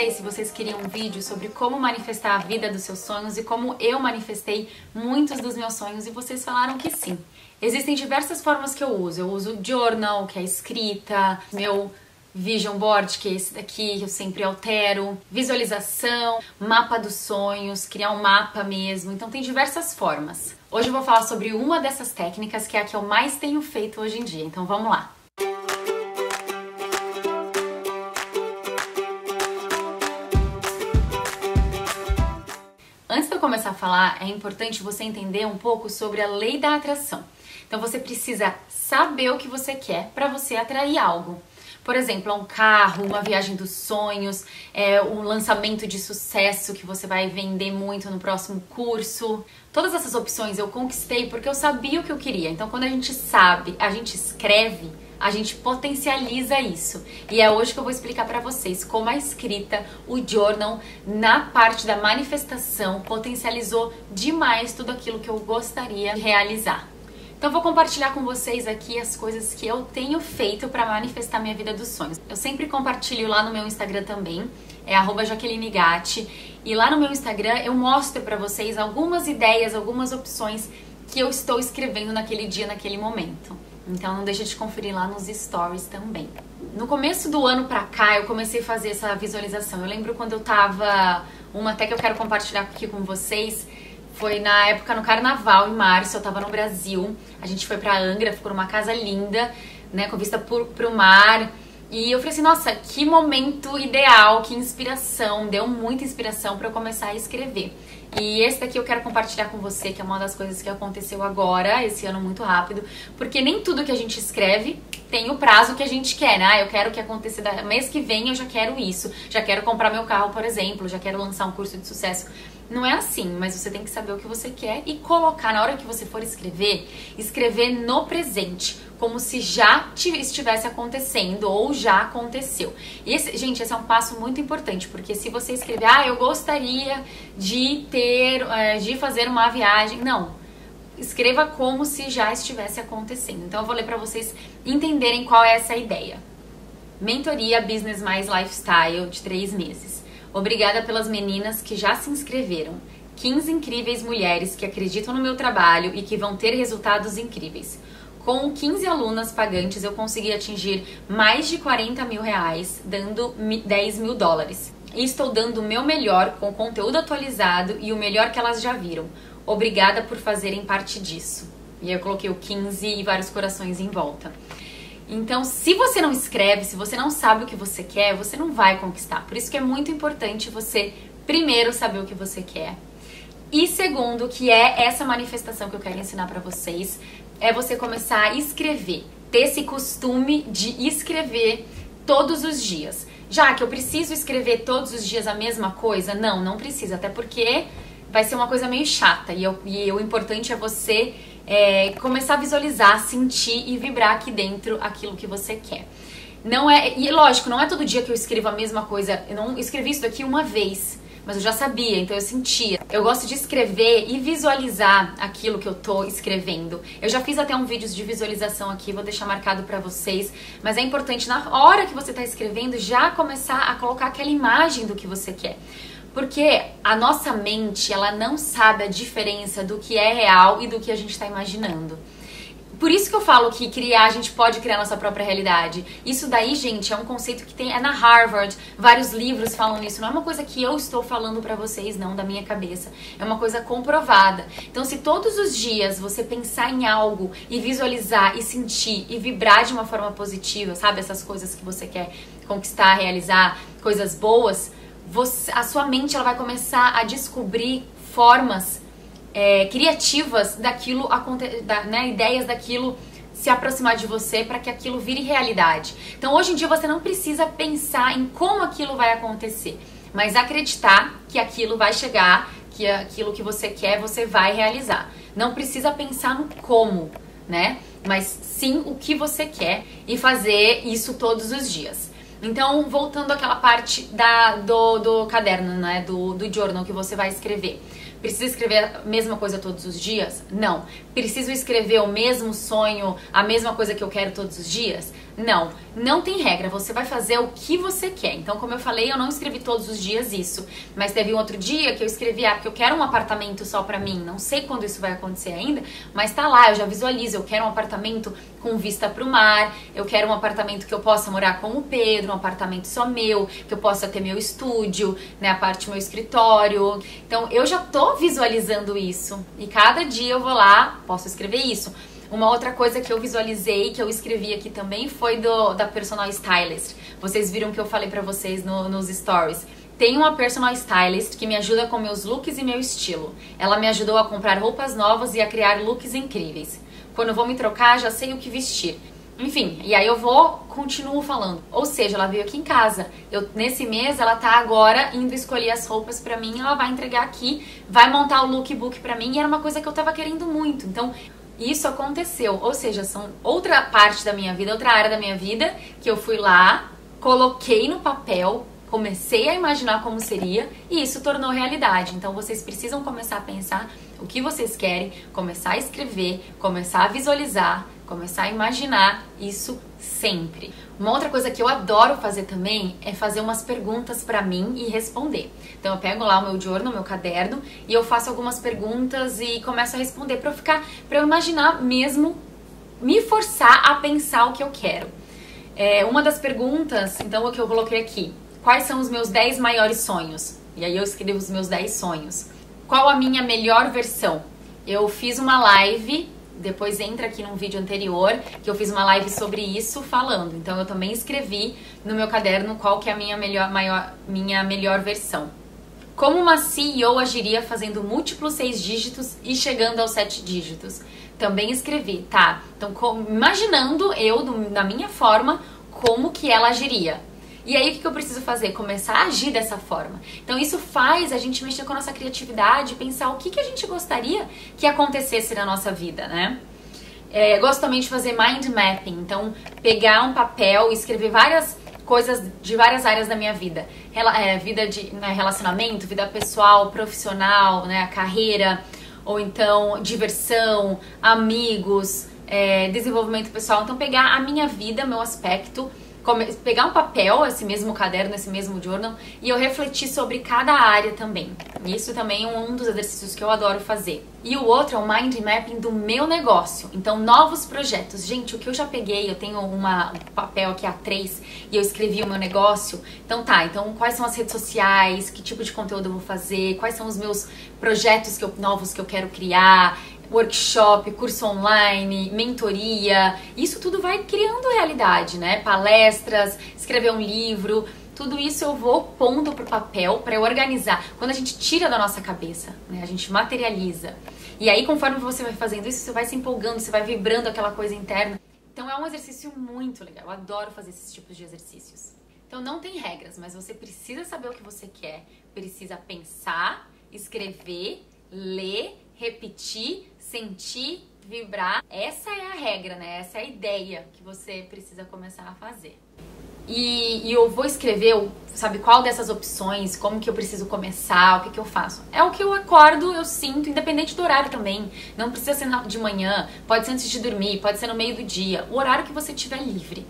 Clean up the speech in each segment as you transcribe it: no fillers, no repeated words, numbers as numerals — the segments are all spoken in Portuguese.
vocês se vocês queriam um vídeo sobre como manifestar a vida dos seus sonhos e como eu manifestei muitos dos meus sonhos e vocês falaram que sim. Existem diversas formas que eu uso. Eu uso journal, que é escrita, meu vision board, que é esse daqui, que eu sempre altero, visualização, mapa dos sonhos, criar um mapa mesmo. Então tem diversas formas. Hoje eu vou falar sobre uma dessas técnicas, que é a que eu mais tenho feito hoje em dia. Então vamos lá. Antes de eu começar a falar, é importante você entender um pouco sobre a lei da atração. Então você precisa saber o que você quer para você atrair algo. Por exemplo, um carro, uma viagem dos sonhos, um lançamento de sucesso que você vai vender muito no próximo curso. Todas essas opções eu conquistei porque eu sabia o que eu queria. Então quando a gente sabe, a gente escreve, a gente potencializa isso. E é hoje que eu vou explicar para vocês como a escrita, o journal, na parte da manifestação, potencializou demais tudo aquilo que eu gostaria de realizar. Então eu vou compartilhar com vocês aqui as coisas que eu tenho feito para manifestar minha vida dos sonhos. Eu sempre compartilho lá no meu Instagram também, é @JaquelineGatti, e lá no meu Instagram eu mostro para vocês algumas ideias, algumas opções que eu estou escrevendo naquele dia, naquele momento. Então não deixa de conferir lá nos stories também. No começo do ano pra cá eu comecei a fazer essa visualização. Eu lembro quando eu tava, uma até que eu quero compartilhar aqui com vocês, foi na época no carnaval, em março, eu tava no Brasil. A gente foi pra Angra, ficou numa casa linda, né, com vista pro mar. E eu falei assim, nossa, que momento ideal, que inspiração, deu muita inspiração pra eu começar a escrever. E esse daqui eu quero compartilhar com você, que é uma das coisas que aconteceu agora, esse ano muito rápido, porque nem tudo que a gente escreve tem o prazo que a gente quer, né? Ah, eu quero que aconteça mês que vem, eu já quero isso, já quero comprar meu carro, por exemplo, já quero lançar um curso de sucesso. Não é assim, mas você tem que saber o que você quer e colocar, na hora que você for escrever, escrever no presente, como se já estivesse acontecendo ou já aconteceu. E gente, esse é um passo muito importante, porque se você escrever, eu gostaria de fazer uma viagem, não. Escreva como se já estivesse acontecendo. Então eu vou ler para vocês entenderem qual é essa ideia. Mentoria Business Mais Lifestyle de 3 meses. Obrigada pelas meninas que já se inscreveram. 15 incríveis mulheres que acreditam no meu trabalho e que vão ter resultados incríveis. Com 15 alunas pagantes, eu consegui atingir mais de 40 mil reais, dando 10 mil dólares. E estou dando o meu melhor com conteúdo atualizado e o melhor que elas já viram. Obrigada por fazerem parte disso. E aí eu coloquei o 15 e vários corações em volta. Então, se você não escreve, se você não sabe o que você quer, você não vai conquistar. Por isso que é muito importante você, primeiro, saber o que você quer. E segundo, que é essa manifestação que eu quero ensinar pra vocês, é você começar a escrever. Ter esse costume de escrever todos os dias. Já que eu preciso escrever todos os dias a mesma coisa? Não, não precisa. Até porque vai ser uma coisa meio chata. E o importante é você começar a visualizar, sentir e vibrar aqui dentro aquilo que você quer. E lógico, não é todo dia que eu escrevo a mesma coisa. Eu não escrevi isso daqui uma vez, mas eu já sabia, então eu sentia. Eu gosto de escrever e visualizar aquilo que eu tô escrevendo. Eu já fiz até um vídeo de visualização aqui, vou deixar marcado pra vocês. Mas é importante, na hora que você tá escrevendo, já começar a colocar aquela imagem do que você quer. Porque a nossa mente, ela não sabe a diferença do que é real e do que a gente está imaginando. Por isso que eu falo que a gente pode criar nossa própria realidade. Isso daí, gente, é um conceito que é na Harvard, vários livros falam isso. Não é uma coisa que eu estou falando pra vocês, não, da minha cabeça. É uma coisa comprovada. Então, se todos os dias você pensar em algo e visualizar e sentir e vibrar de uma forma positiva, sabe? Essas coisas que você quer conquistar, realizar, coisas boas, a sua mente ela vai começar a descobrir formas criativas daquilo, ideias daquilo se aproximar de você para que aquilo vire realidade. Então hoje em dia você não precisa pensar em como aquilo vai acontecer, mas acreditar que aquilo vai chegar, que aquilo que você quer você vai realizar. Não precisa pensar no como, né? Mas sim o que você quer e fazer isso todos os dias. Então, voltando àquela parte do caderno, né, do journal que você vai escrever. Precisa escrever a mesma coisa todos os dias? Não. Preciso escrever o mesmo sonho, a mesma coisa que eu quero todos os dias? Não, não tem regra, você vai fazer o que você quer. Então, como eu falei, eu não escrevi todos os dias isso, mas teve um outro dia que eu escrevi, porque eu quero um apartamento só pra mim, não sei quando isso vai acontecer ainda, mas tá lá, eu já visualizo, eu quero um apartamento com vista pro mar, eu quero um apartamento que eu possa morar com o Pedro, um apartamento só meu, que eu possa ter meu estúdio, né, a parte do meu escritório. Então, eu já tô visualizando isso, e cada dia eu vou lá, posso escrever isso. Uma outra coisa que eu visualizei, que eu escrevi aqui também, foi da personal stylist. Vocês viram que eu falei pra vocês nos stories. Tem uma personal stylist que me ajuda com meus looks e meu estilo. Ela me ajudou a comprar roupas novas e a criar looks incríveis. Quando eu vou me trocar, já sei o que vestir. Enfim, e aí eu continuo falando. Ou seja, ela veio aqui em casa. Nesse mês, ela tá agora indo escolher as roupas pra mim, ela vai entregar aqui, vai montar o lookbook pra mim, e era uma coisa que eu tava querendo muito. Então, isso aconteceu, ou seja, são outra parte da minha vida, outra área da minha vida, que eu fui lá, coloquei no papel, comecei a imaginar como seria e isso tornou realidade. Então vocês precisam começar a pensar o que vocês querem, começar a escrever, começar a visualizar, começar a imaginar isso sempre. Uma outra coisa que eu adoro fazer também é fazer umas perguntas pra mim e responder. Então eu pego lá o meu journal, o meu caderno, e eu faço algumas perguntas e começo a responder pra eu imaginar mesmo, me forçar a pensar o que eu quero. Uma das perguntas, então, o que eu coloquei aqui: quais são os meus 10 maiores sonhos? E aí eu escrevo os meus 10 sonhos. Qual a minha melhor versão? Eu fiz uma live, depois entra aqui num vídeo anterior, que eu fiz uma live sobre isso falando. Então eu também escrevi no meu caderno qual que é a minha melhor versão. Como uma CEO agiria fazendo múltiplos 6 dígitos e chegando aos 7 dígitos? Também escrevi, tá? Então imaginando eu, da minha forma, como que ela agiria. E aí o que eu preciso fazer? Começar a agir dessa forma. Então isso faz a gente mexer com a nossa criatividade, pensar o que a gente gostaria que acontecesse na nossa vida, né? Eu gosto também de fazer mind mapping, então pegar um papel e escrever várias coisas de várias áreas da minha vida. Vida de relacionamento, vida pessoal, profissional, né, carreira, ou então diversão, amigos, desenvolvimento pessoal. Então pegar a minha vida, meu aspecto, pegar um papel, esse mesmo caderno, esse mesmo journal, e eu refletir sobre cada área também. Isso também é um dos exercícios que eu adoro fazer. E o outro é o mind mapping do meu negócio. Então, novos projetos. Gente, o que eu já peguei, eu tenho um papel aqui A3 e eu escrevi o meu negócio. Então então quais são as redes sociais, que tipo de conteúdo eu vou fazer, quais são os meus projetos novos que eu quero criar, workshop, curso online, mentoria, isso tudo vai criando realidade, né? Palestras, escrever um livro, tudo isso eu vou pondo pro papel para eu organizar. Quando a gente tira da nossa cabeça, né? A gente materializa. E aí, conforme você vai fazendo isso, você vai se empolgando, você vai vibrando aquela coisa interna. Então é um exercício muito legal, eu adoro fazer esses tipos de exercícios. Então não tem regras, mas você precisa saber o que você quer, precisa pensar, escrever, ler, repetir, sentir, vibrar. Essa é a regra, né? Essa é a ideia que você precisa começar a fazer. E eu vou escrever, sabe, qual dessas opções, como que eu preciso começar, o que eu faço. É o que eu acordo, eu sinto, independente do horário também. Não precisa ser de manhã, pode ser antes de dormir, pode ser no meio do dia. O horário que você tiver livre.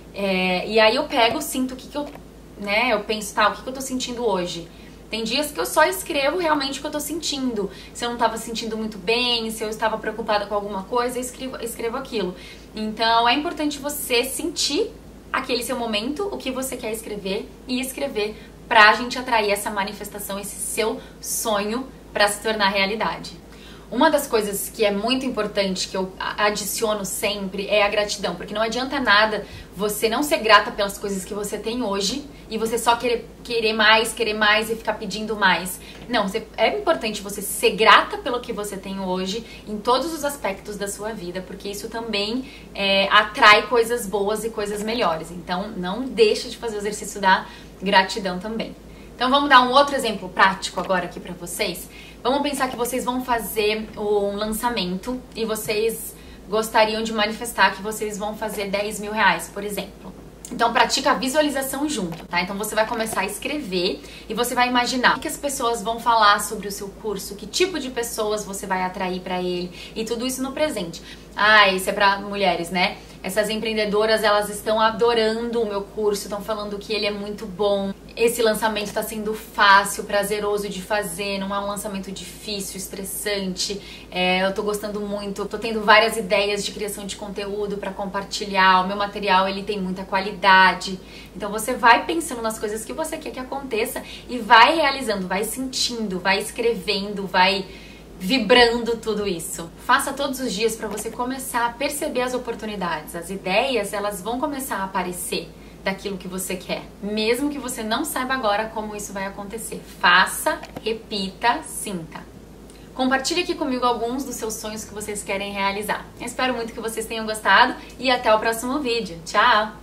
E aí eu pego, sinto o que eu, né, eu penso, tá, o que eu tô sentindo hoje. Tem dias que eu só escrevo realmente o que eu tô sentindo. Se eu não tava sentindo muito bem, se eu estava preocupada com alguma coisa, eu escrevo aquilo. Então é importante você sentir aquele seu momento, o que você quer escrever, e escrever pra gente atrair essa manifestação, esse seu sonho pra se tornar realidade. Uma das coisas que é muito importante, que eu adiciono sempre, é a gratidão. Porque não adianta nada você não ser grata pelas coisas que você tem hoje e você só querer mais e ficar pedindo mais. Não, é importante você ser grata pelo que você tem hoje em todos os aspectos da sua vida, porque isso também atrai coisas boas e coisas melhores. Então, não deixa de fazer o exercício da gratidão também. Então, vamos dar um outro exemplo prático agora aqui pra vocês. Vamos pensar que vocês vão fazer um lançamento e vocês gostariam de manifestar que vocês vão fazer 10 mil reais, por exemplo. Então pratica a visualização junto, tá? Então você vai começar a escrever e você vai imaginar o que as pessoas vão falar sobre o seu curso, que tipo de pessoas você vai atrair pra ele e tudo isso no presente. Isso é pra mulheres, né? Essas empreendedoras, elas estão adorando o meu curso, estão falando que ele é muito bom. Esse lançamento está sendo fácil, prazeroso de fazer, não é um lançamento difícil, estressante. Eu tô gostando muito, tô tendo várias ideias de criação de conteúdo para compartilhar. O meu material, ele tem muita qualidade. Então você vai pensando nas coisas que você quer que aconteça e vai realizando, vai sentindo, vai escrevendo, vai vibrando tudo isso. Faça todos os dias para você começar a perceber as oportunidades. As ideias, elas vão começar a aparecer daquilo que você quer, mesmo que você não saiba agora como isso vai acontecer. Faça, repita, sinta. Compartilhe aqui comigo alguns dos seus sonhos que vocês querem realizar. Eu espero muito que vocês tenham gostado e até o próximo vídeo. Tchau!